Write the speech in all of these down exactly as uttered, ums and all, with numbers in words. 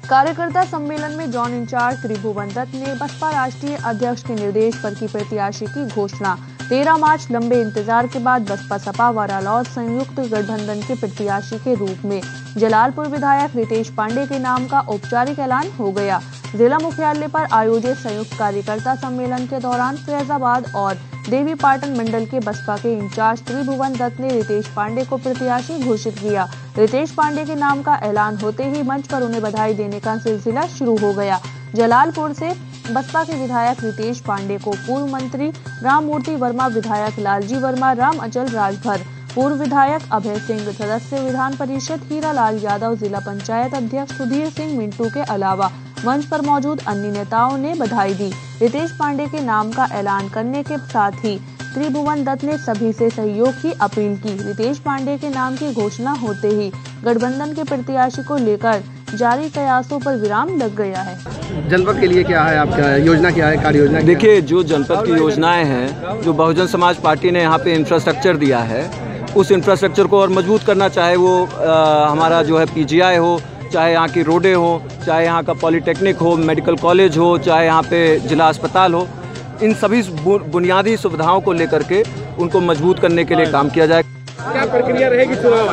कार्यकर्ता सम्मेलन में जॉन इंचार्ज त्रिभुवन दत्त ने बसपा राष्ट्रीय अध्यक्ष के निर्देश पर की प्रत्याशी की घोषणा। तेरह मार्च लंबे इंतजार के बाद बसपा सपा व रालोद संयुक्त गठबंधन के प्रत्याशी के रूप में जलालपुर विधायक रितेश पांडे के नाम का औपचारिक ऐलान हो गया। जिला मुख्यालय पर आयोजित संयुक्त कार्यकर्ता सम्मेलन के दौरान फैजाबाद और देवीपाटन मंडल के बसपा के इंचार्ज त्रिभुवन दत्त ने रितेश पांडे को प्रत्याशी घोषित किया। रितेश पांडे के नाम का ऐलान होते ही मंच पर उन्हें बधाई देने का सिलसिला शुरू हो गया। जलालपुर से बसपा के विधायक रितेश पांडे को पूर्व मंत्री राममूर्ति वर्मा, विधायक लालजी वर्मा, राम अचल राजभर, पूर्व विधायक अभय सिंह, सदस्य विधान परिषद हीरालाल यादव, जिला पंचायत अध्यक्ष सुधीर सिंह मिंटू के अलावा मंच पर मौजूद अन्य नेताओं ने बधाई दी। रितेश पांडे के नाम का ऐलान करने के साथ ही त्रिभुवन दत्त ने सभी से सहयोग की अपील की। रितेश पांडे के नाम की घोषणा होते ही गठबंधन के प्रत्याशी को लेकर जारी प्रयासों पर विराम लग गया है। जनपद के लिए क्या है आपका योजना, क्या है कार्य योजना? देखिए, जो जनपद की योजनाएं हैं, जो बहुजन समाज पार्टी ने यहाँ पे इंफ्रास्ट्रक्चर दिया है, उस इंफ्रास्ट्रक्चर को और मजबूत करना, चाहे वो आ, हमारा जो है पीजीआई हो, चाहे यहाँ की रोडें हो, चाहे यहाँ का पॉलिटेक्निक हो, मेडिकल कॉलेज हो, चाहे यहाँ पे जिला अस्पताल हो, इन सभी बुनियादी सुविधाओं को लेकर के उनको मजबूत करने के लिए काम किया जाए। क्या प्रक्रिया रहेगी चुनाव?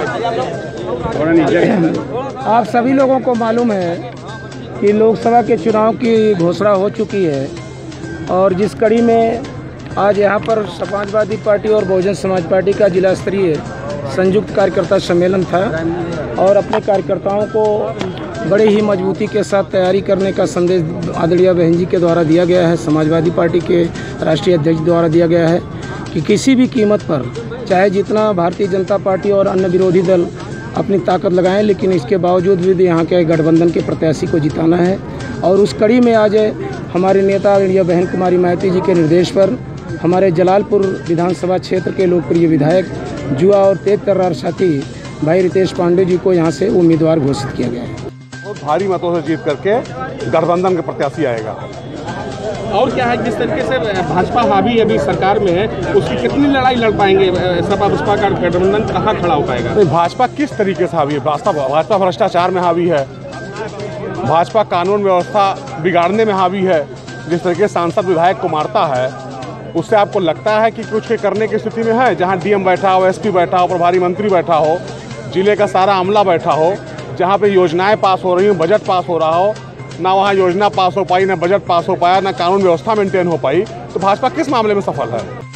आप सभी लोगों को मालूम है कि लोकसभा के चुनाव की घोषणा हो चुकी है और जिस कड़ी में आज यहाँ पर समाजवादी पार्टी और बहुजन समाज पार्टी का जिला स्तरीय संयुक्त कार्यकर्ता सम्मेलन था और अपने कार्यकर्ताओं को बड़े ही मजबूती के साथ तैयारी करने का संदेश आदरणीय बहन जी के द्वारा दिया गया है। समाजवादी पार्टी के राष्ट्रीय अध्यक्ष द्वारा दिया गया है कि किसी भी कीमत पर, चाहे जितना भारतीय जनता पार्टी और अन्य विरोधी दल अपनी ताकत लगाएं, लेकिन इसके बावजूद भी यहाँ के गठबंधन के प्रत्याशी को जिताना है। और उस कड़ी में आज हमारे नेता आदरणीय बहन कुमारी मायावती जी के निर्देश पर हमारे जलालपुर विधानसभा क्षेत्र के लोकप्रिय विधायक जुआ और तेज तर्रार साथी भाई रितेश पांडे जी को यहाँ से उम्मीदवार घोषित किया गया है। वो भारी मतों से जीत करके गठबंधन के प्रत्याशी आएगा। और क्या है, जिस तरीके से भाजपा हावी अभी सरकार में है, उसकी कितनी लड़ाई लड़ पाएंगे? सपा बसपा का गठबंधन कहाँ खड़ा हो पाएगा? तो भाजपा किस तरीके से हावी है? भाजपा भाजपा भ्रष्टाचार में हावी है, भाजपा कानून व्यवस्था बिगाड़ने में हावी है। जिस तरीके से सांसद विधायक को मारता है, उससे आपको लगता है कि कुछ करने की स्थिति में है? जहाँ डीएम बैठा हो, एसपी बैठा हो, प्रभारी मंत्री बैठा हो, जिले का सारा अमला बैठा हो, जहाँ पे योजनाएं पास हो रही हो, बजट पास हो रहा हो, ना वहाँ योजना पास हो पाई, ना बजट पास हो पाया, ना कानून व्यवस्था मेंटेन हो पाई, तो भाजपा किस मामले में सफल है?